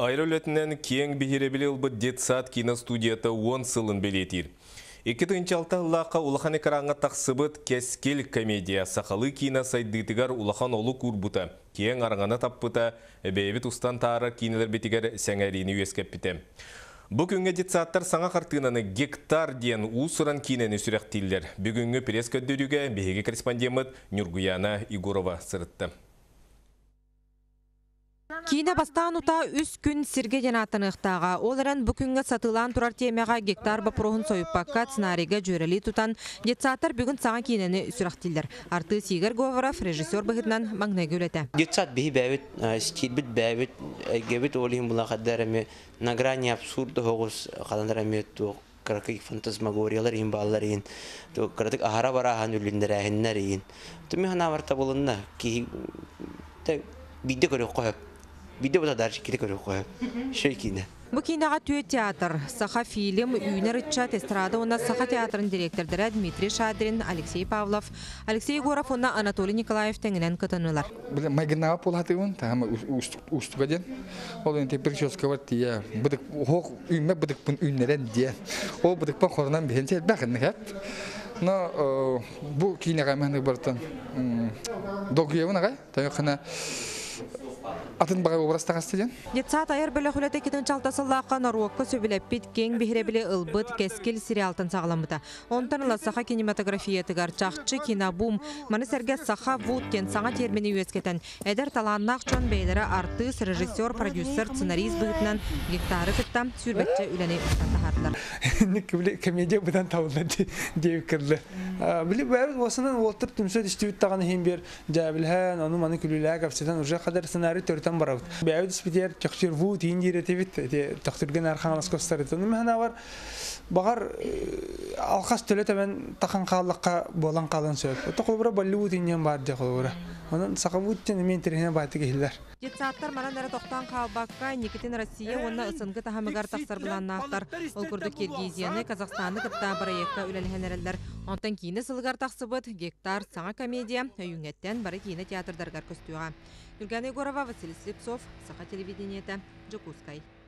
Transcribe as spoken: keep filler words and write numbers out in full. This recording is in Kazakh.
Айролетінен кең бихиребілі ұлбы детсат киностудията он сылын белетір. Екі тыңчалта ұлақа улахан экранға тақсыбыт кескел комедия сақалы кино сайдытыгар улахан олы курбута. Кең араңана таппыта, бәйбіт ұстан тары кинелер бетігер сәңәріні өскеп біте. Бүгінгі детсаттар саңа қартынаны гектар ден ұсыран кинені сүректейлер. Бүгінгі пресс көддеріге бейгі корреспондемет Нюргуяна Игорова сырытты. Кийне бастан ута үс күн сирге жанатыныктага, оларан бүкүнгө сатылан турар темега гектар бапрохун союппакка сценарийге жөрели тутан детсаттар бүгүн саңа кинени сүрактилдер. Арты Сигер Говоров режиссер быгытынан маңнай гөлете. Детсат бихи бәвит, стилбит бәвит, гебит олихим була каддарами на грани абсурда хогус кадандарами то каракик фантазмагориялар ин балларин, то каратик ахара барахан үлиндерәһеннәрин. Туми хана варта болунна ки бидде көрөк коеп. Видео да дальше кире көрөк коеп. Шейкине. Бу кинага түйе театр, саха фильм, үйнер итчат эстрада онна саха театрын директордары Дмитрий Шадрин, Алексей Павлов, Алексей Егоров онна Анатолий Николаев теңінен кытынылар. Магинава полатыгын, тама устугаден. Ол энте прическа бар тия. Быдык хок үйме быдык бун үйнерен дия. Ол быдык па хорнан бехенче бахын хеп. Но бу кинага мен бартан. Догуевнага, таяқына атын баға образта қастыден? Детсат айыр бөлі құлеті кетін чалтасыллаққа наруаққа сөбілеппет кең бігіребілі ұлбыт кескел сериалтын сағаламыда. Онтан ұла саха кинематографиятығар чақчы кинабум, маны сәрге саха вудтен саңа термені өскетен. Әдір таланнақ чон бейлері артыс, режиссер, продюсер, сценарист бұғытынан гектары күттам сүрбетчі үләне ұстатағардылар. Никі комедия бұдан тауына дейіп кірлі. Білі бәрі осынан олтыр түмсөд іштеуіт тағаны хем бер жәбілген, оны маны күліләк әпсетен уже қадар сценарий төртен барауд. Бәуді спитер тектир вуд индире тевит тектирген арханас костарыты. Оны механа бар бағар алқас төлі тәмен тақын қалыққа болан қалын сөп. Ота қолбыра Болливуд индиен бар де қолбыра. Onun sakavutçen emin terine batı gehiller. Детсаттар манандары тоқтан қалбаққа Никитин Россия онна ысынғы тахамыгар тақсар бұланнақтар. Ол күрді Киргизияны, Казахстанны кытта барайекка үләлхенерелдер. Онтан кейіні сылғар тақсыбыт гектар саңа комедия өйіңеттен бары кейіні театрдарғар көстуға. Юлгана Егорова, Василий Слепцов, Саха телевидениеті, Джокускай.